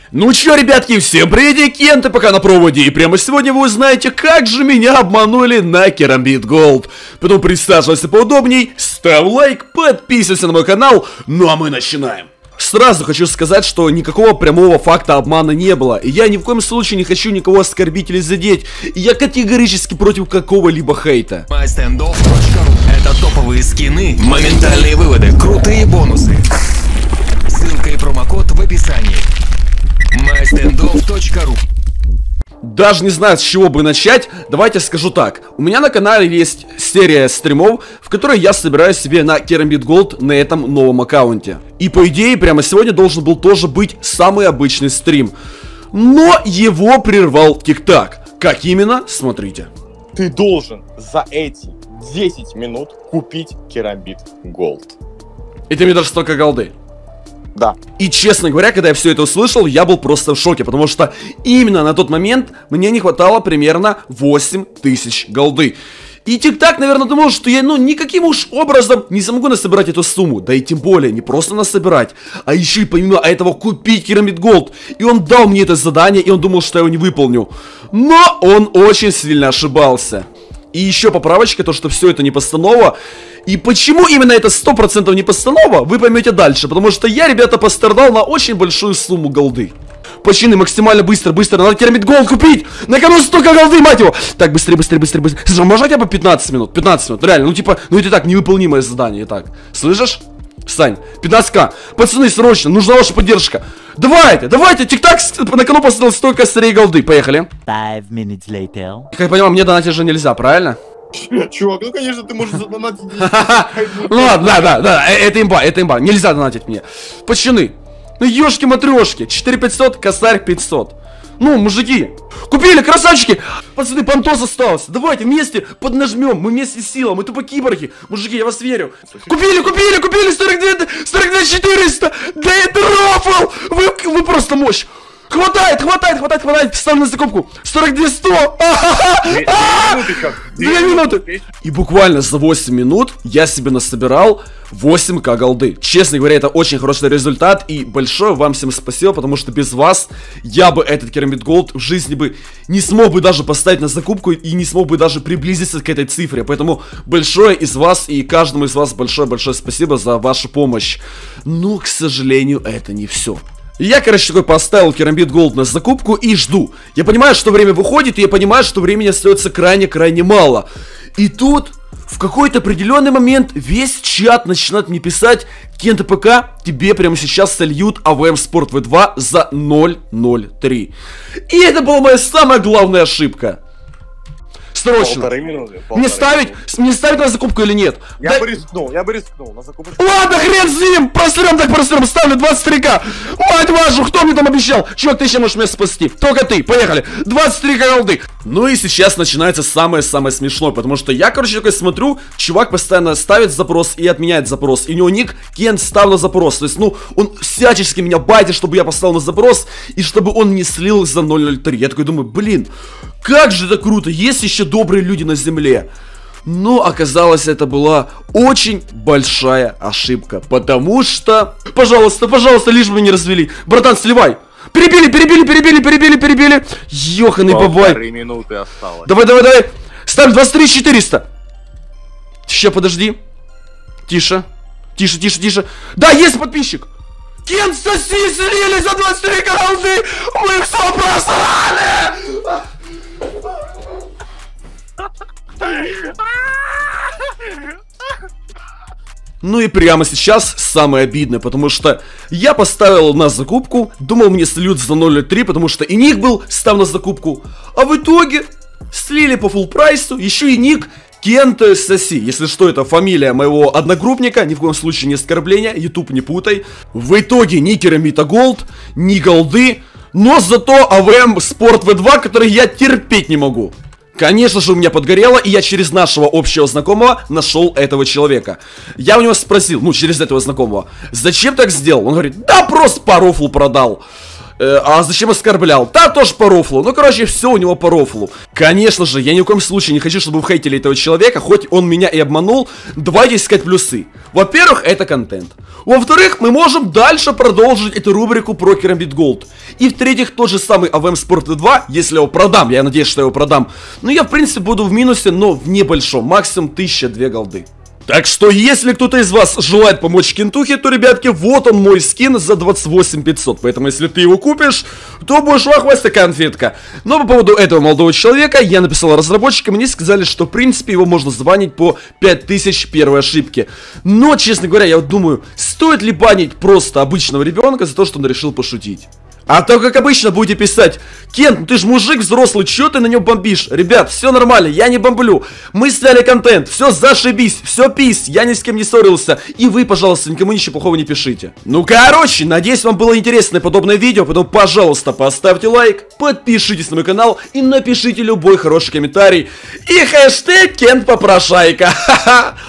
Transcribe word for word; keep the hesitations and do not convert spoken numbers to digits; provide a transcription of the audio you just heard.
Ну чё, ребятки, всем привет, Кенты пока на проводе. И прямо сегодня вы узнаете, как же меня обманули на Керамбит Голд. Поэтому присаживайся поудобней, ставь лайк, подписывайся на мой канал. Ну а мы начинаем. Сразу хочу сказать, что никакого прямого факта обмана не было. И я ни в коем случае не хочу никого оскорбить или задеть. И я категорически против какого-либо хейта. май стендов точка ру. Это топовые скины, моментальные выводы, крутые бонусы. Ссылка и промокод в описании. май стендов точка ру. Даже не знаю, с чего бы начать. Давайте скажу так. У меня на канале есть серия стримов, в которой я собираю себе на Керамбит Голд на этом новом аккаунте. И по идее, прямо сегодня должен был тоже быть самый обычный стрим. Но его прервал ТикТак. Как именно? Смотрите. Ты должен за эти десять минут купить Керамбит Голд. И ты мне даже столько голды. Да. И честно говоря, когда я все это услышал, я был просто в шоке, потому что именно на тот момент мне не хватало примерно восемь тысяч голды. И ТикТак, наверное, думал, что я, ну, никаким уж образом не смогу насобирать эту сумму. Да и тем более, не просто насобирать, а еще и помимо этого купить Керамбит Голд. И он дал мне это задание, и он думал, что я его не выполню. Но он очень сильно ошибался. И еще поправочка, то, что все это не постанова. И почему именно это сто процентов не постанова, вы поймете дальше. Потому что я, ребята, пострадал на очень большую сумму голды. Почины максимально быстро, быстро, надо Керамбит Голд купить. На кону столько голды, мать его. Так, быстрее, быстрее, быстрее, быстрее. Слушай, можно хотя бы пятнадцать минут, пятнадцать минут, реально, ну типа, ну это так, невыполнимое задание, так. Слышишь? Сань, пятнадцать ка. Пацаны, срочно, нужна ваша поддержка. Давайте, давайте, ТикТак на кону поставил столько сырей голды, поехали. Five minutes later. Как я понимаю, мне донатить же нельзя, правильно? Чувак, ну конечно ты можешь задонатить. Ну ладно, да, да, да, это имба, это имба, нельзя донатить мне. Почины. Ну ёшки-матрёшки, четыре пятьсот, косарь пятьсот. Ну, мужики, купили, красавчики. Пацаны, понтос остался. Давайте вместе поднажмем, мы вместе с силой, мы тупо киборги. Мужики, я вас верю. Купили, купили, купили, сорок две, сорок две четыреста. Да это рофл. Вы, вы просто мощь. Хватает, хватает, хватает, хватает. Ставлю на закупку. сорок две сто. Две минуты. И буквально за восемь минут я себе насобирал восемь ка голды. Честно говоря, это очень хороший результат. И большое вам всем спасибо, потому что без вас я бы этот Керамбит Голд в жизни бы не смог бы даже поставить на закупку и не смог бы даже приблизиться к этой цифре. Поэтому большое из вас и каждому из вас большое-большое спасибо за вашу помощь. Но, к сожалению, это не все. Я, короче, такой поставил Керамбит Голд на закупку и жду. Я понимаю, что время выходит, и я понимаю, что времени остается крайне-крайне мало. И тут, в какой-то определенный момент, весь чат начинает мне писать: Кента ПК, тебе прямо сейчас сольют АВМ Спорт вэ два за ноль ноль три. И это была моя самая главная ошибка. Срочно. Полторы минуты. Полторы Мне ставить, минуты. мне ставить на закупку или нет? Я Да... бы рискнул, я бы рискнул на закупку. Ладно, хрен с ним, просрем так просрем, ставлю двадцать три ка. Мать вашу, кто мне там обещал? Чувак, ты еще можешь меня спасти, только ты, поехали. двадцать три ка голды. Ну и сейчас начинается самое-самое смешное, потому что я, короче, такой смотрю, чувак постоянно ставит запрос и отменяет запрос. И у него ник Кент ставил на запрос. То есть, ну, он всячески меня байтит, чтобы я поставил на запрос и чтобы он не слил за ноль ноль три. Я такой думаю, блин, как же это круто, есть еще добрые люди на земле. Но оказалось, это была очень большая ошибка, потому что... Пожалуйста, пожалуйста, лишь бы не развели. Братан, сливай. Перебили, перебили, перебили, перебили, перебили. Ёханый бабай. Полторы минуты осталось. Давай, давай, давай. Ставь двадцать три четыреста. Сейчас, подожди. Тише. Тише, тише, тише. Да, есть подписчик. Кент, соси, слили за двадцать три голды. Мы все просрали. Ну и прямо сейчас самое обидное, потому что я поставил на закупку, думал мне сольют за ноль ноль три, потому что и ник был став на закупку, а в итоге слили по фулл прайсу, еще и ник Кент Соси. Если что, это фамилия моего одногруппника, ни в коем случае не оскорбление, YouTube не путай. В итоге ни Керамбита Голд, ни голды, но зато АВМ Спорт вэ два, который я терпеть не могу. Конечно же, у меня подгорело, и я через нашего общего знакомого нашел этого человека. Я у него спросил, ну, через этого знакомого, зачем так сделал? Он говорит, да просто по рофлу продал. Э, а зачем оскорблял? Да, тоже по рофлу. Ну, короче, все у него по рофлу. Конечно же, я ни в коем случае не хочу, чтобы вы хейтили этого человека, хоть он меня и обманул. Давайте искать плюсы. Во-первых, это контент. Во-вторых, мы можем дальше продолжить эту рубрику про Керамбит Голд. И в-третьих, тот же самый эй ви эм Sport два, если я его продам, я надеюсь, что я его продам. Ну, я, в принципе, буду в минусе, но в небольшом, максимум тысяча две голды. Так что, если кто-то из вас желает помочь Кентухе, то, ребятки, вот он мой скин за двадцать восемь пятьсот. Поэтому, если ты его купишь, то будешь в ахвасте конфетка. Но по поводу этого молодого человека, я написал разработчикам, и они сказали, что, в принципе, его можно забанить по пять тысяч первой ошибки. Но, честно говоря, я вот думаю, стоит ли банить просто обычного ребенка за то, что он решил пошутить? А то, как обычно, будете писать: Кент, ну ты ж мужик взрослый, чё ты на нем бомбишь? Ребят, все нормально, я не бомблю. Мы сняли контент, все зашибись, все пись, я ни с кем не ссорился. И вы, пожалуйста, никому ничего плохого не пишите. Ну, короче, надеюсь, вам было интересное подобное видео. Поэтому, пожалуйста, поставьте лайк, подпишитесь на мой канал и напишите любой хороший комментарий. И хэштег Кент Попрошайка. Ха-ха.